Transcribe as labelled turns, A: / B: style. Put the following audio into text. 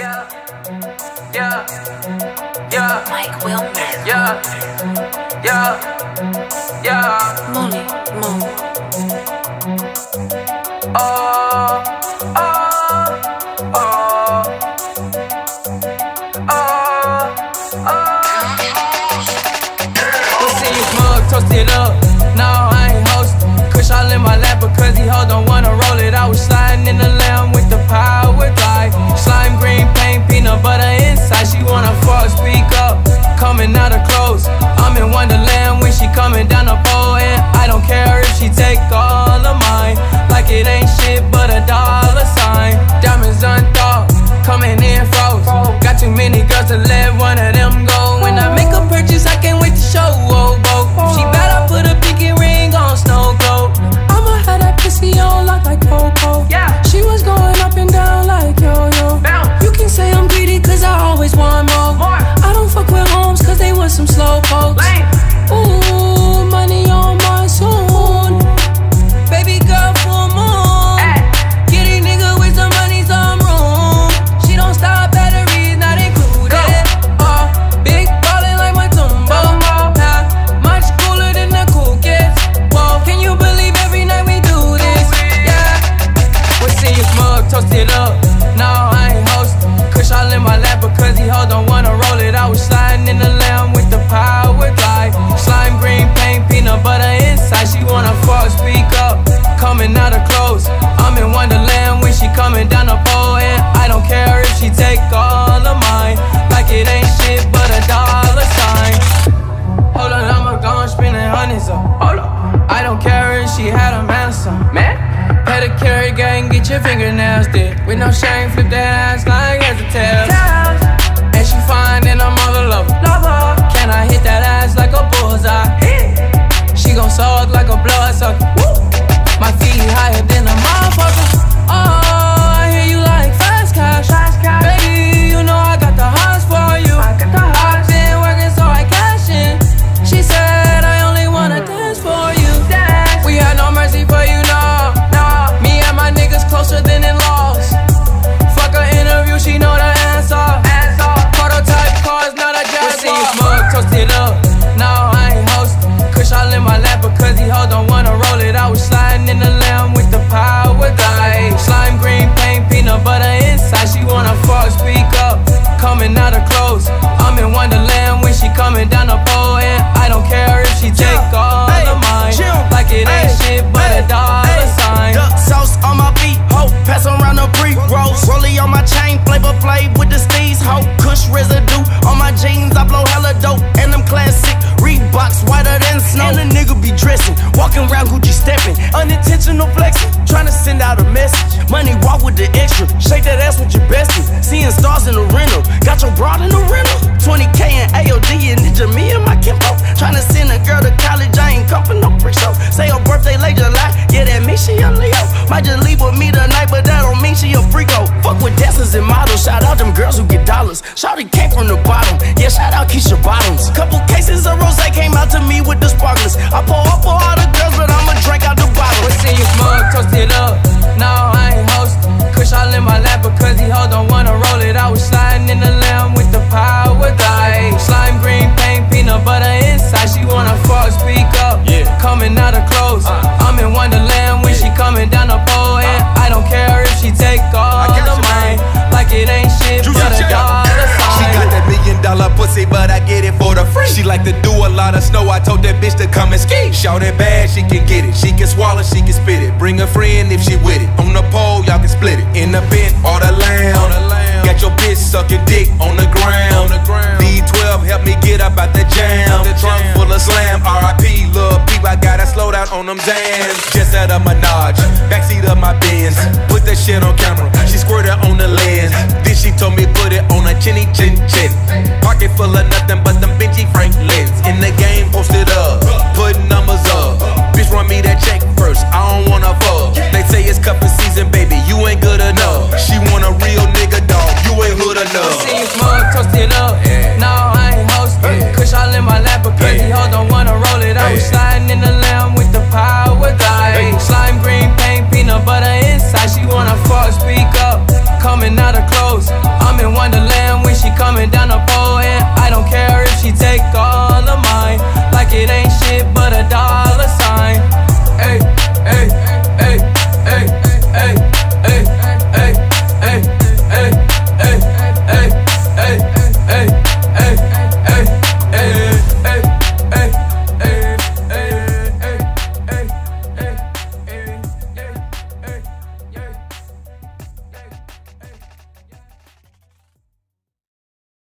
A: Yeah, yeah, yeah.
B: Mike Wilmer.
A: Yeah, yeah, yeah.
B: Money, Mo.
A: Oh, oh, oh, oh, oh. Pussy is mug, toast it up. No, I ain't hostin'. Kush all in my lap because he hold don't wanna roll it. I was sliding in the lamb with the Powerglide. Slime green paint, peanut butter inside. She wanna fuck, speak up, coming out of clothes. I'm in Wonderland when she coming down the pole, and I don't care if she take all of mine. Like it ain't shit but a dollar sign. Diamonds unthought, coming in froze. Got too many girls to let one of them go. When I make a purchase, I can't wait to show. She bad, I put a pinky ring on snow globe.
C: I'ma have that pussy on lock like Coco.
A: Yeah.
C: She was going up and down like yo-yo.
A: Bounce.
C: You can say I'm greedy cause I always want more. I don't fuck with homes cause they was some slow pokes.
A: Lame.
C: Ooh, money on my soon. Baby girl, full moon.
A: Ay.
C: Get a nigga with some money, some room. She don't stop, batteries not included. Big ballin' like my Tumbo. Much cooler than the cool kids. Whoa, can you believe every night we do this? Yeah.
A: What's in your mug, toast it up. No, I ain't hostin'. Kush all in my lap because he hold don't wanna roll it. I was sliding in the lamb with the Powerglide. Slime green paint, peanut butter inside. She wanna fuck, speak up, coming out of clothes. I'm in Wonderland when she coming down the pole, and I don't care if she take all of mine. Like it ain't shit but a dollar sign. Hold on, I'ma go spending hundreds up. Hold up, I don't care if she had a man or something. Man, pedicure gang, get your fingernails did. With no shame, flip that ass like as a tail. And she fine and I'm all lover. Can I hit that ass like a bullseye? She gon' suck like a bloodsucker. My feet higher than a motherfucker. Oh, I hear you like fast cash. Baby, you know I got the hots for you. I've been working so I cash in. She said I only wanna dance for you. We had no mercy for you, no. Me and my niggas closer than in-laws. Fuck her interview, she know the answer. Prototype cars, not a jazz. What's in your mug, toast it up. No, I ain't hostin'. Kush all in my lap because he hold don't wanna roll it. I was sliding in the lamb with the Powerglide. Slime green paint, peanut butter inside. She wanna fuck, speak up, coming out of clothes. I'm in Wonderland when she coming down the pole, and I don't care if she take all of mine. Like it ain't shit but a dollar sign.
D: Duck sauce on my feet, ho. Pass around the pre-rolls. Rollie on my chain, flavor Flav with the steez, ho. Kush residue on my jeans, I blow hella dope. And them classic Reeboks whiter than snow. And a nigga be dressing, walking around Gucci stepping, unintentional flexing, trying to send out a message. Money walk with the extra, shake that ass with your bestie. Seeing stars in the rental, got your broad in the rental. 20K in AOD and Jxmmi and my Kimbo. Trying to send a girl to college, I ain't come for no pre-show. Say her birthday late July, yeah that means she a Leo. Might just leave with me tonight, but that don't mean she a freako. Fuck with dancers and models, shout out them girls who get dollars. Shawty came from the bottom, yeah shout out Keisha Bottoms. Couple cases of rosé came out to me with the sparklers. I pour up for all the girls, but I'ma drink out the bottle.
A: What's in your mug, toast it up. No, I ain't hostin'. Kush all in my lap because he hold don't wanna roll it. I was sliding in the lamb with the Powerglide. Slime green paint, peanut butter inside. She wanna fuck, speak up, coming out of clothes. I'm in Wonderland when she coming down the pole, and I don't care if she take all of mine. Like it ain't shit but a dollar sign.
E: She got that $1 million pussy, but I get it for the free. She like to do a lot of snow, I told that bitch to come and ski. Shout it bad, she can get it. She can swallow, she can spit it. Bring a friend if she with it. On the pole, y'all can split it. In the bent or the lamb. Got your bitch sucking dick on the ground. D12 help me get up out the jam. The trunk full of slam. R.I.P. Lil' Peep, I gotta slow down on them Zans. Just out of Menage, backseat of my Benz. Put that shit on camera, she squirted on the lens. Then she told me put it on a chinny chin chin. Pocket full of nothing but them Benji Franklins. In the game, posted up, putting numbers up. Bitch run me that check first, I don't wanna fuck. They say it's cuffin' season, baby, you ain't good enough. She want a real nigga, dog, you ain't hood enough.
A: See his mug, toast it up. No, I ain't hostin'. Kush all in my lap because he hold don't wanna roll it. I was sliding in the lamb with the Powerglide. Slime green paint, peanut butter inside. She wanna fuck, speak up, coming out of clothes. I'm in it but a dog.